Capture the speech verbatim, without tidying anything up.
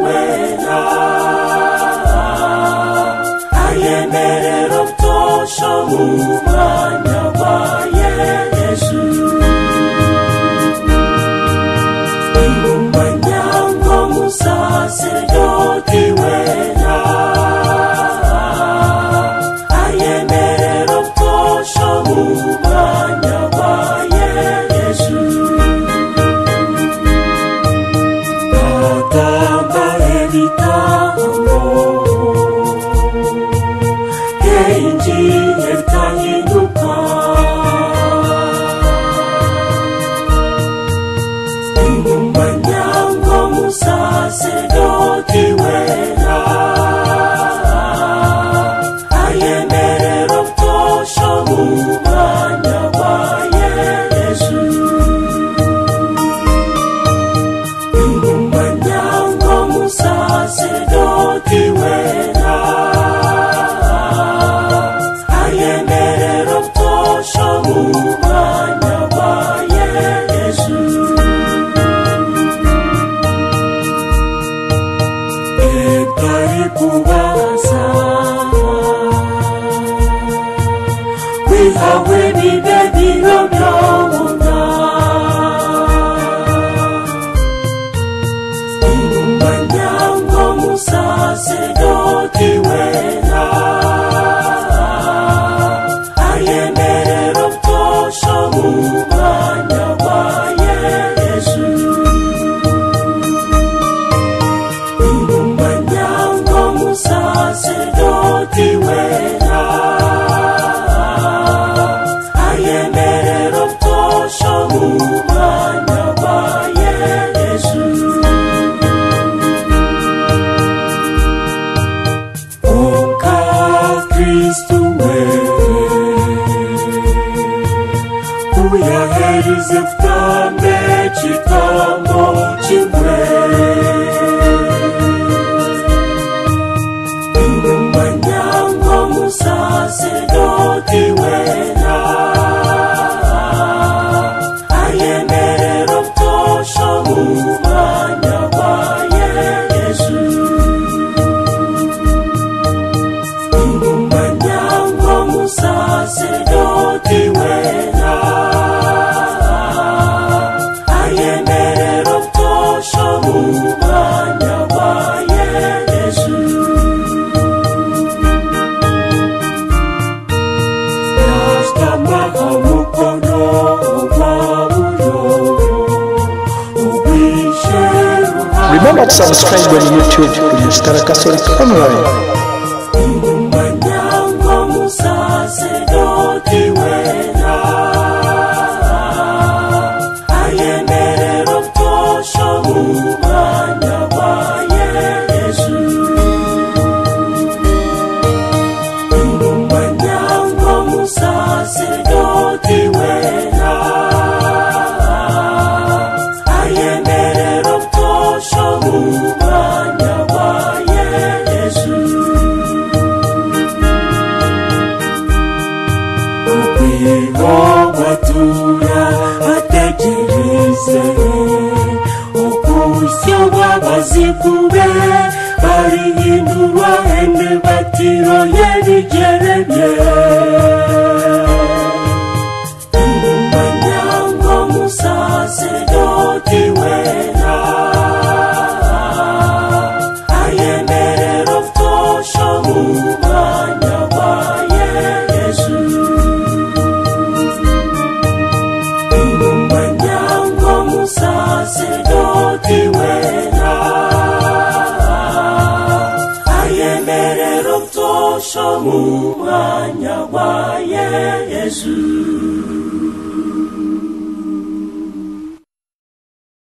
wera ayemerera tosho mu mwanya wa Yesu imumbanyango musaserdoti wera ayemerera tosho mu mwanya wa Yesu Tamba editamo Kenji etahinuka Imumbanyango musaserdoti wera ayemerera tosho mu mwanya wa Yesu Imumbanyango musaserdoti wera ayemerera tosho mu mwanya wa Yesu Etari kubasa Wihawe bibe biromyona Imumbanyango musaserdoti wera ayemerera tosho mu mwanya wa Yesu Imumbanyango musaserdoti wera ayemerera tosho mu mwanya wa Yesu Oka Kristu we Uyaherize fame chitamo chimwe Imumbanyango musaserdoti wera ayemerera tosho mu mwanya wa Yesu Imumbanyango musaserdoti wera ayemerera tosho mu mwanya wa Yesu Yastamaho mukono wabuyo ubisheru Remember to subscribe on YouTube to Mustara Catholic Online. Imumbanyango musaserdoti wera ayemerera tosho mu mwanya wa Yesu Imumbanyango musaserdoti wera ayemerera tosho mu mwanya wa Yesu Ukwihobatura atekereze Ukusyo babazikube barihindurwa ende batiro yerigerebye Imumbanyango musaserdoti wera ayemerera tosho mu mwanya wa Yesu Imumbanyango musaserdoti wera ayemerera tosho mu mwanya wa Yesu